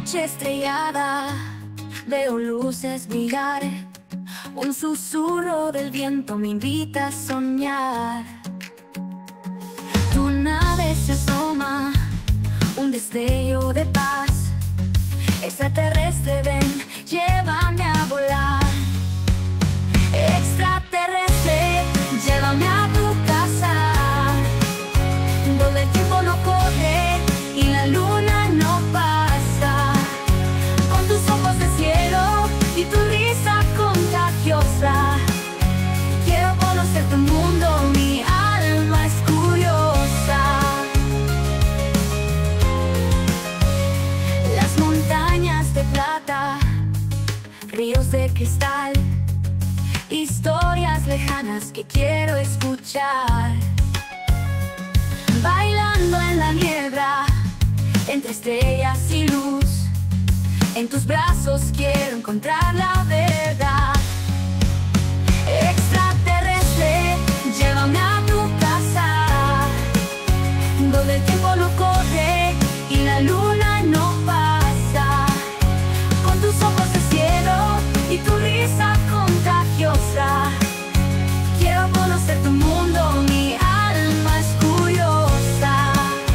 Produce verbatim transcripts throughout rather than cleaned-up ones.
noche estrellada veo luces brillar, un susurro del viento me invita a soñar. Tu nave se asoma, un destello de paz. Extraterrestre, ven, llévame a volar. Extraterrestre, llévame a tu casa, donde el tiempo no corre y la luna no pasa. Con tus ojos de cielo y tu risa contagiosa, quiero conocer tu mundo, mi alma es curiosa. Las montañas de plata, ríos de cristal, historias lejanas que quiero escuchar. Bailando en la niebla, entre estrellas y luz, en tus brazos quiero encontrar la verdad. Extraterrestre, llévame a tu casa, donde el tiempo no corre y la luna no pasa. Con tus ojos de cielo y tu risa contagiosa, quiero conocer tu mundo, mi alma es curiosa.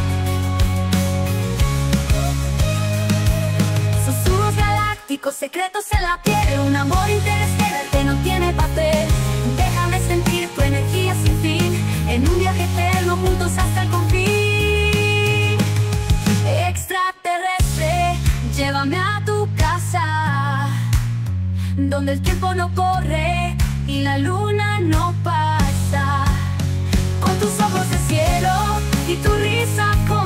Susurros galácticos, secretos en la piel, un amor interestelar que no tiene papel. Déjame sentir tu energía sin fin, en un viaje eterno juntos hasta el confín. Extraterrestre, llévame a tu casa, donde el tiempo no corre y la luna no pasa. Con tus ojos de cielo y tu risa con